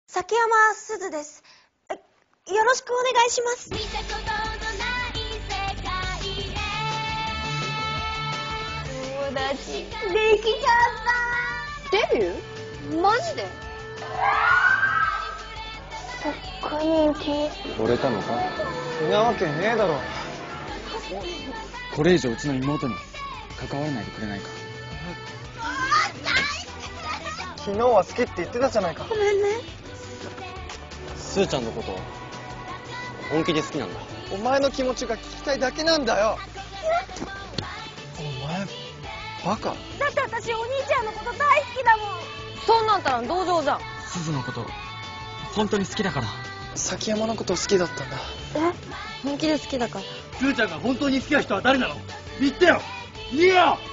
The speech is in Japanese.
崎山すずです。よろしくお願いします。友達できちゃった。デビュー？マジで？そっか、人気。 惚れたのか？ んなわけねえだろ。 これ以上うちの妹に関わらないでくれないか。 昨日は好きって言ってたじゃないか。 ごめんね。 すーちゃんのこと本気で好きなんだ。 お前の気持ちが聞きたいだけなんだよ。お前バカ。 だって私お兄ちゃんのこと大好きだもん。そんなんたら同情じゃん。 すずのこと本当に好きだから。 崎山のこと好きだったんだ。 本気で好きだから。 すーちゃんが本当に好きな人は誰なの？言ってよ！言えよ！